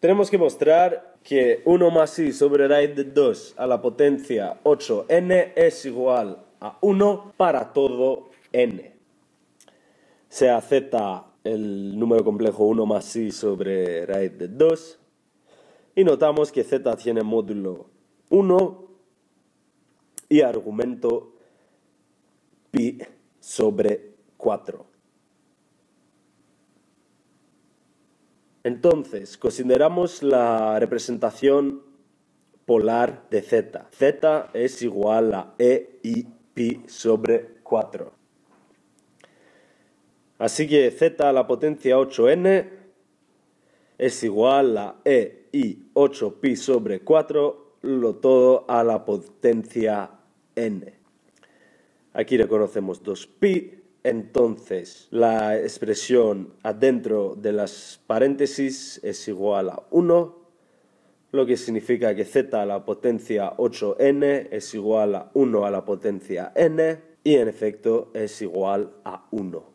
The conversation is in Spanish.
Tenemos que mostrar que 1 más i sobre raíz de 2 a la potencia 8n es igual a 1 para todo n. Sea z el número complejo 1 más i sobre raíz de 2. Y notamos que z tiene módulo 1 y argumento pi sobre 4. Entonces, consideramos la representación polar de z. Z es igual a e i pi sobre 4. Así que z a la potencia 8n es igual a e i 8 pi sobre 4, lo todo a la potencia n. Aquí reconocemos 2pi. Entonces, la expresión adentro de las paréntesis es igual a 1, lo que significa que z a la potencia 8n es igual a 1 a la potencia n, y en efecto es igual a 1.